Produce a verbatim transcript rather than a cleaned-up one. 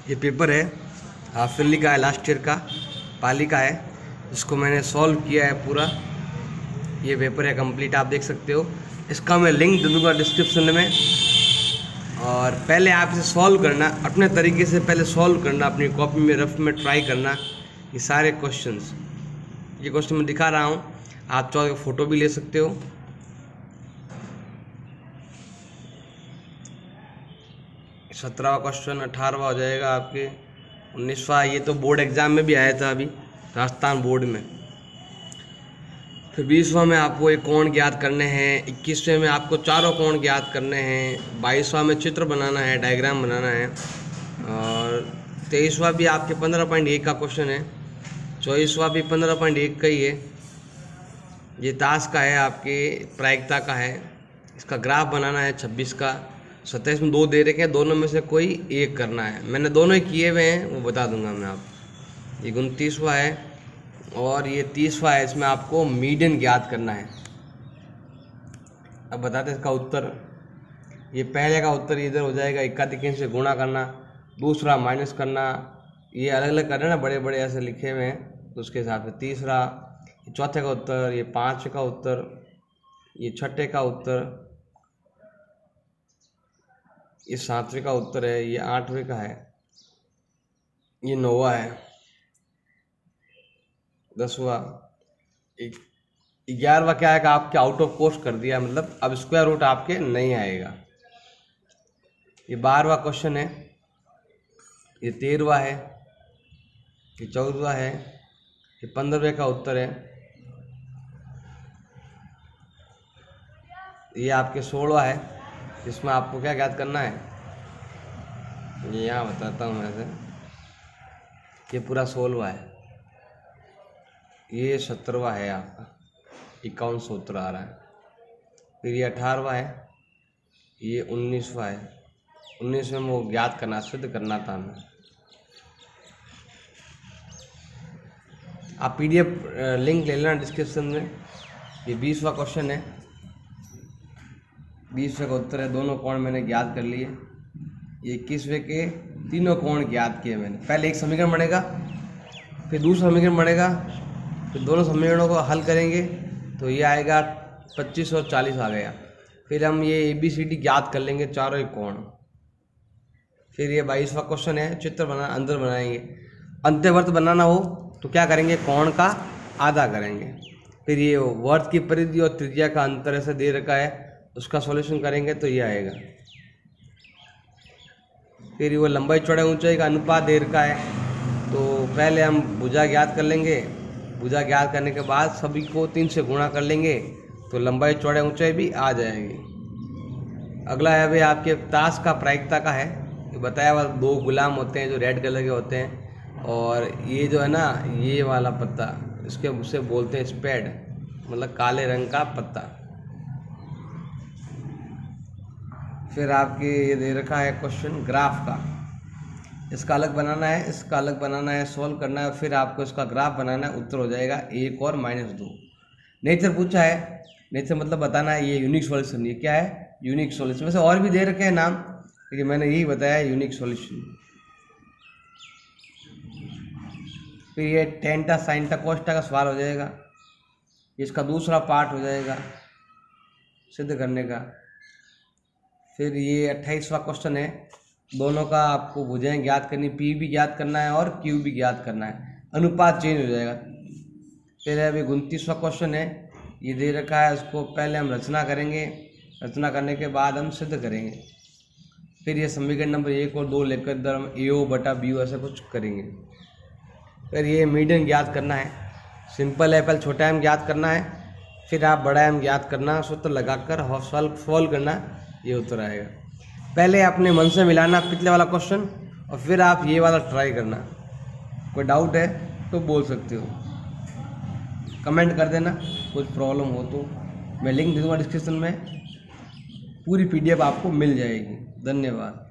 ये पेपर है half yearly का है, लास्ट ईयर का पाली का है। इसको मैंने सॉल्व किया है पूरा। ये पेपर है कंप्लीट, आप देख सकते हो। इसका मैं लिंक दे दूँगा डिस्क्रिप्शन में। और पहले आप इसे सॉल्व करना, अपने तरीके से पहले सॉल्व करना, अपनी कॉपी में रफ में ट्राई करना ये सारे क्वेश्चंस। ये क्वेश्चन मैं दिखा रहा हूँ, आप चाहो तो फोटो भी ले सकते हो। सत्रहवा क्वेश्चन, अठारहवा हो जाएगा आपके, उन्नीसवा। ये तो बोर्ड एग्जाम में भी आया था अभी, राजस्थान बोर्ड में। फिर बीसवां में आपको एक कोण ज्ञात करने हैं, इक्कीसवें में आपको चारों कोण ज्ञात करने हैं, बाईसवां में चित्र बनाना है, डायग्राम बनाना है, और तेईसवां भी आपके पंद्रह पॉइंट एक का क्वेश्चन है, चौबीसवां भी पंद्रह पॉइंट एक का ही है। ये ताश का है, आपके प्रायिकता का है। इसका ग्राफ बनाना है छब्बीस का। सत्ताईस में दो दे रखे हैं, दोनों में से कोई एक करना है। मैंने दोनों ही किए हुए हैं, वो बता दूंगा मैं आप। ये उनतीसवां है और ये तीसवां है। इसमें आपको मीडियन ज्ञात करना है। अब बताते हैं इसका उत्तर। ये पहले का उत्तर इधर हो जाएगा, इक्का तिक्के से गुणा करना, दूसरा माइनस करना, ये अलग अलग करना ना, बड़े बड़े ऐसे लिखे हुए हैं तो उसके हिसाब से। तीसरा, चौथे का उत्तर, ये पाँचवें का उत्तर, ये छठे का उत्तर, ये सातवें का उत्तर है, ये आठवें का है, ये नौवा है, दसवा, ग्यारहवा क्या है कि आपके आउट ऑफ कोर्स कर दिया, मतलब अब स्क्वायर रूट आपके नहीं आएगा। ये बारहवा क्वेश्चन है, ये तेरहवा है, ये चौदहवा है, ये पंद्रहवें का उत्तर है, ये आपके सोलहवा है। इसमें आपको क्या ज्ञात करना है, ये यहाँ बताता हूँ मैं से। ये पूरा सोलहवा है, ये सत्रहवा है आपका, इक्यावन सौ उत्तर आ रहा है। फिर ये अठारहवा है, ये उन्नीसवा है। उन्नीसवें में वो ज्ञात करना, सिद्ध करना था हमें। आप पीडीएफ लिंक ले लेना डिस्क्रिप्शन में। ये बीसवा क्वेश्चन है, बीसवें का उत्तर है, दोनों कोण मैंने ज्ञात कर लिए। ये इक्कीसवें के तीनों कोण ज्ञात किए मैंने। पहले एक समीकरण बनेगा, फिर दूसरा समीकरण बनेगा, फिर दोनों समीकरणों को हल करेंगे तो ये आएगा पच्चीस और चालीस आ गया। फिर हम ये ए बी सी डी ज्ञात कर लेंगे, चारों ही कोण। फिर ये बाईसवां क्वेश्चन है, चित्र बना अंदर बनाएंगे। अंत्यवर्त बनाना हो तो क्या करेंगे, कोण का आधा करेंगे। फिर ये वर्त की परिधि और त्रिज्या का अंतर ऐसे दे रखा है, उसका सॉल्यूशन करेंगे तो ये आएगा। फिर वो लंबाई चौड़ाई ऊंचाई का अनुपात दे रखा है, तो पहले हम भुजा ज्ञात कर लेंगे। भुजा ज्ञात करने के बाद सभी को तीन से गुणा कर लेंगे तो लंबाई चौड़ाई ऊंचाई भी आ जाएगी। अगला है भाई आपके ताश का प्रायिकता का है। तो बताया हुआ दो गुलाम होते हैं जो रेड कलर के होते हैं, और ये जो है ना, ये वाला पत्ता, इसके उससे बोलते हैं स्पेड, मतलब काले रंग का पत्ता। फिर आपके ये दे रखा है क्वेश्चन ग्राफ का। इसका अलग बनाना है, इसका अलग बनाना है, सॉल्व करना है। फिर आपको इसका ग्राफ बनाना है, उत्तर हो जाएगा एक और माइनस दो। नेचर पूछा है, नेचर मतलब बताना है ये यूनिक सॉल्यूशन। ये क्या है, यूनिक सॉल्यूशन। वैसे और भी दे रखे हैं नाम, लेकिन मैंने यही बताया यूनिक सॉल्यूशन। फिर ये टेंटा साइनटा कोस्टा का सवाल हो जाएगा, इसका दूसरा पार्ट हो जाएगा सिद्ध करने का। फिर ये अट्ठाईसवां क्वेश्चन है, दोनों का आपको भुजाएं ज्ञात करनी, पी भी ज्ञात करना है और क्यू भी ज्ञात करना है, अनुपात चेंज हो जाएगा। फिर अभी उनतीसवां क्वेश्चन है, ये दे रखा है, उसको पहले हम रचना करेंगे, रचना करने के बाद हम सिद्ध करेंगे। फिर ये समीकरण नंबर एक और दो लेकर इधर हम ए ओ बटा बी ओ ऐसा कुछ करेंगे। फिर ये मीडियन ज्ञात करना है, सिंपल है, पहले छोटा एम ज्ञात करना है, फिर आप बड़ा एम ज्ञात करना, सूत्र लगाकर सॉल्व सॉल्व करना, ये उत्तर आएगा। पहले अपने मन से मिलाना पिछले वाला क्वेश्चन, और फिर आप ये वाला ट्राई करना। कोई डाउट है तो बोल सकते हो, कमेंट कर देना, कुछ प्रॉब्लम हो तो। मैं लिंक दे दूँगा डिस्क्रिप्शन में, पूरी पीडीएफ आपको मिल जाएगी। धन्यवाद।